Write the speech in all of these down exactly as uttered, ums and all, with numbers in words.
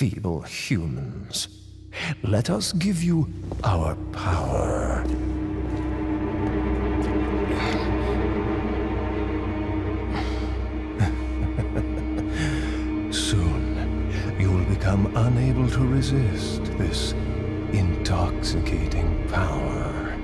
feeble humans. Let us give you our power. Soon, you will become unable to resist this intoxicating power.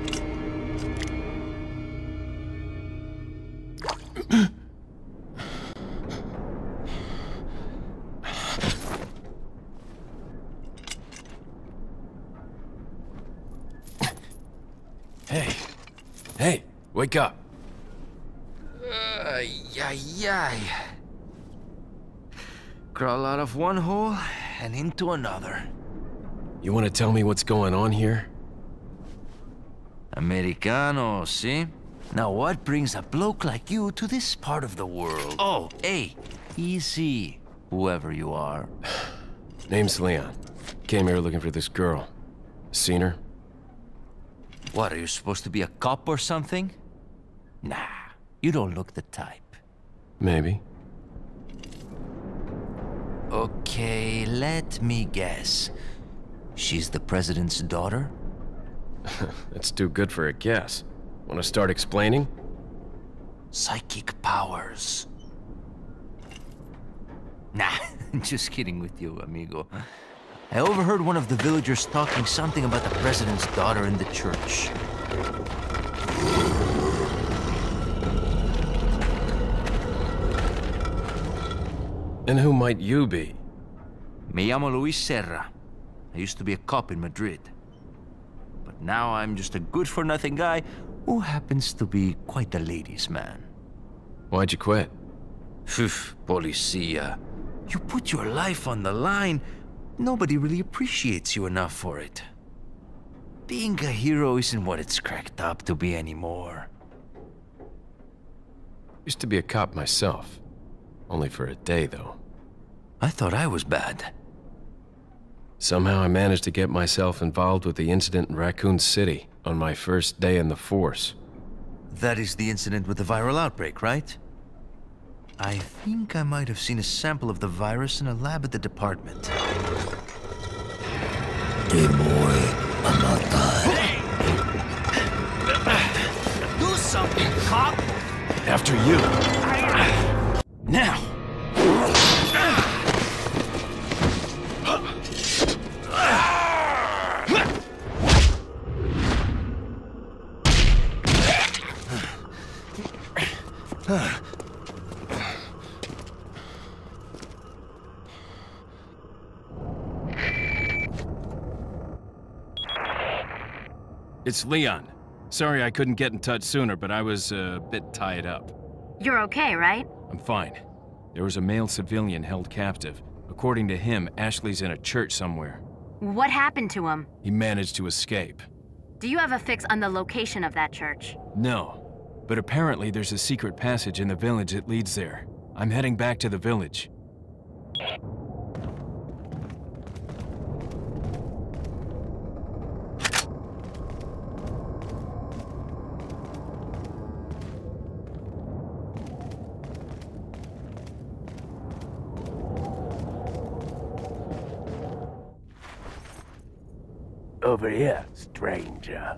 Hey, hey, wake up. Uh, yay, yay. Crawl out of one hole and into another. You want to tell me what's going on here? Americano, see? Now what brings a bloke like you to this part of the world? Oh, hey, easy, whoever you are. Name's Leon. Came here looking for this girl. Seen her? What, are you supposed to be a cop or something? Nah, you don't look the type. Maybe. Okay, let me guess. She's the president's daughter? That's too good for a guess. Want to start explaining? Psychic powers. Nah, just kidding with you, amigo. I overheard one of the villagers talking something about the president's daughter in the church. And who might you be? Me llamo Luis Serra. I used to be a cop in Madrid. But now I'm just a good-for-nothing guy who happens to be quite a ladies' man. Why'd you quit? Phew, policia. You put your life on the line. Nobody really appreciates you enough for it. Being a hero isn't what it's cracked up to be anymore. Used to be a cop myself. Only for a day, though. I thought I was bad. Somehow I managed to get myself involved with the incident in Raccoon City on my first day in the force. That is the incident with the viral outbreak, right? I think I might have seen a sample of the virus in a lab at the department. Hey boy, I'm not dying. Do something, cop! After you. Now! It's Leon. Sorry I couldn't get in touch sooner, but I was uh, a bit tied up. You're okay, right? I'm fine. There was a male civilian held captive. According to him, Ashley's in a church somewhere. What happened to him? He managed to escape. Do you have a fix on the location of that church? No, but apparently there's a secret passage in the village that leads there. I'm heading back to the village. Over here, stranger.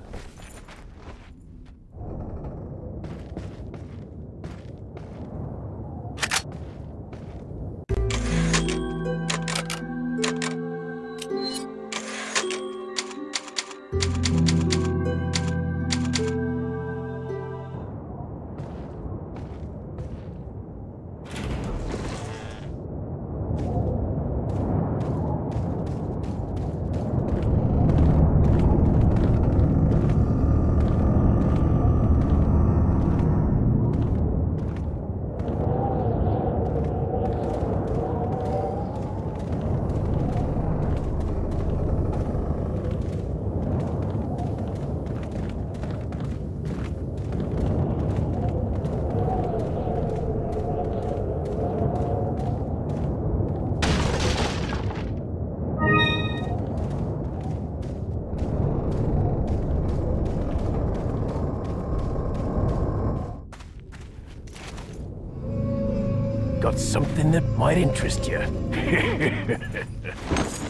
Got something that might interest you.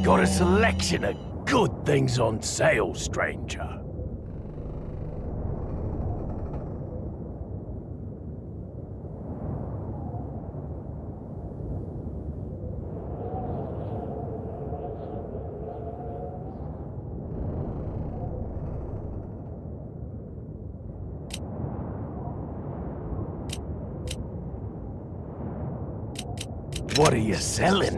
got a selection of good things on sale, stranger. What are you selling?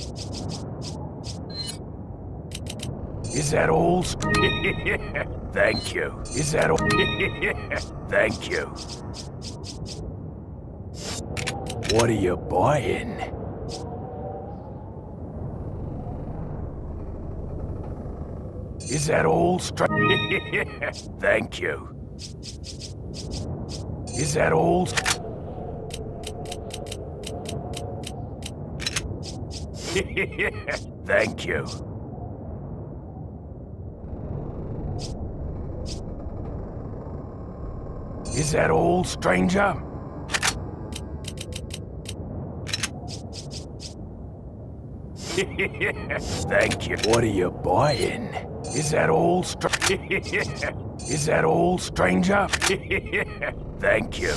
Is that all? Thank you. Is that all? Thank you. What are you buying? Is that all? Thank you. Is that all? Thank you. Is that all, stranger? Thank you. What are you buying? Is that all, str- Is that all, stranger? Thank you.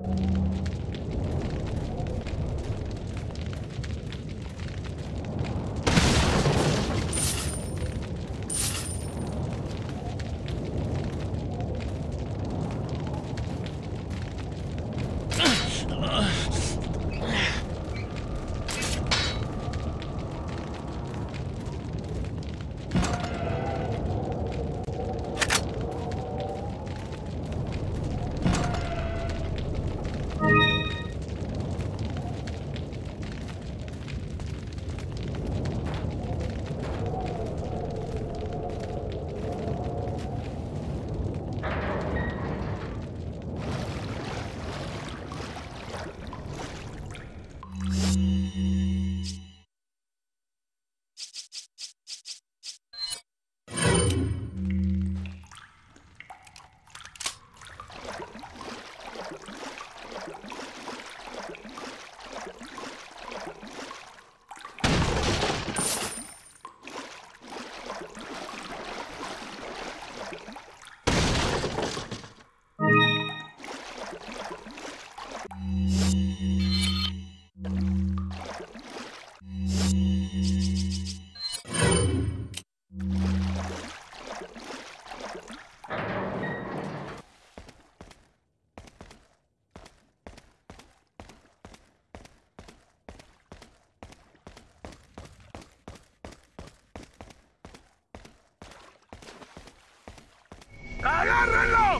¡Agárrenlo!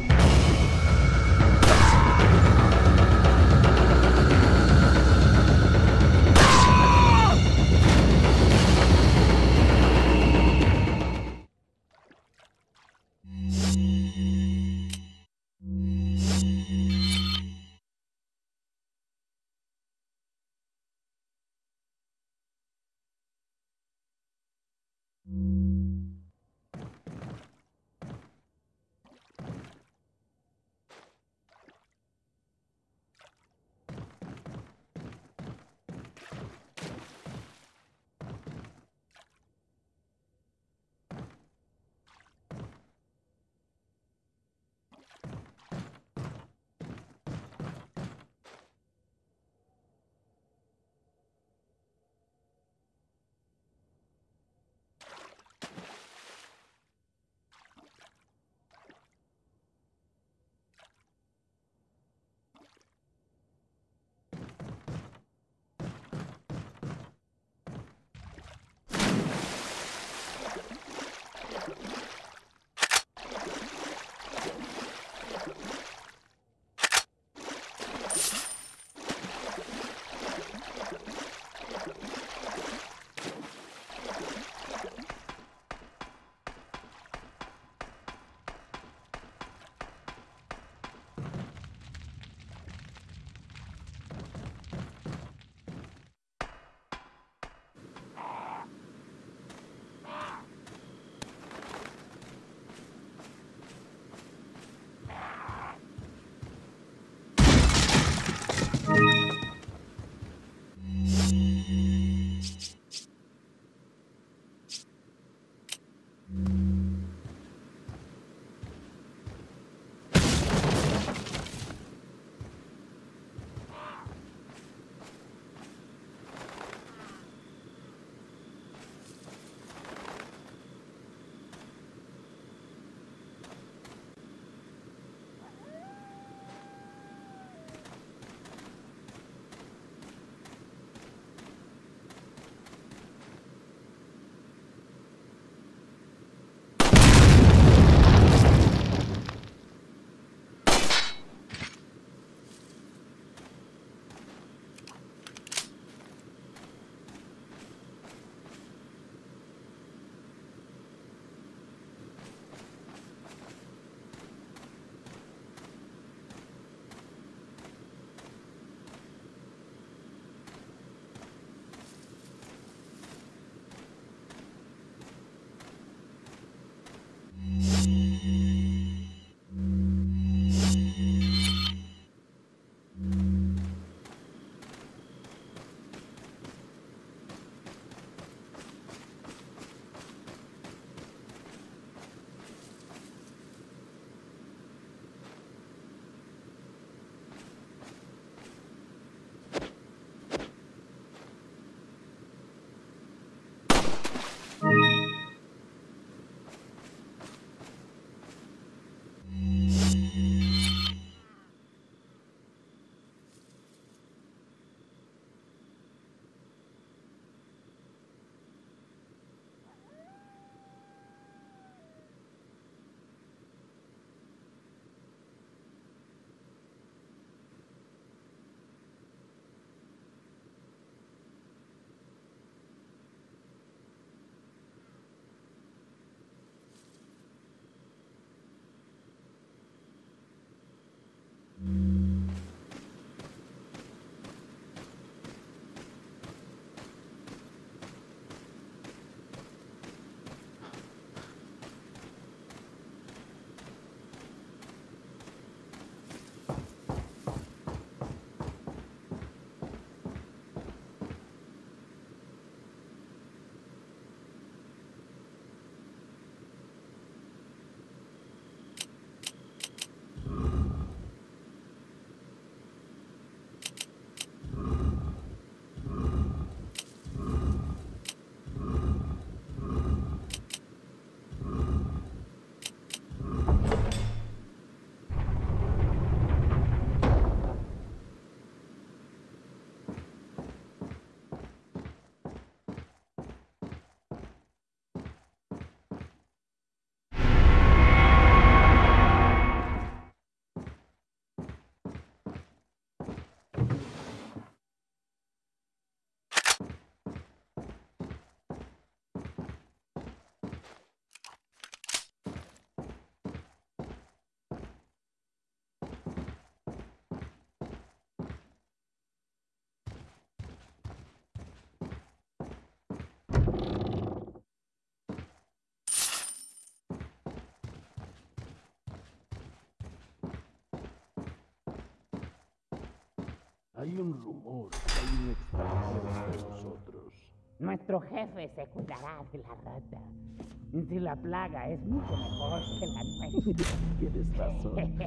Hay un rumor que hay un extranjero entre nosotros. Nuestro jefe se cuidará de la rata. Si la plaga es mucho mejor que la nuestra. Tienes razón.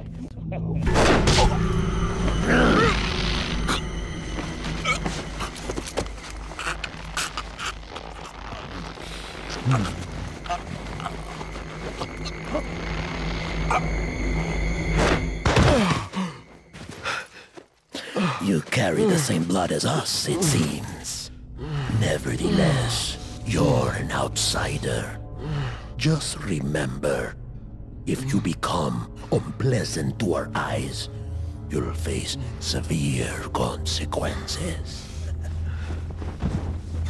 You carry the same blood as us, it seems. Nevertheless, you're an outsider. Just remember, if you become unpleasant to our eyes, you'll face severe consequences.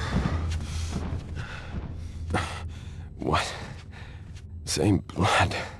What? Same blood.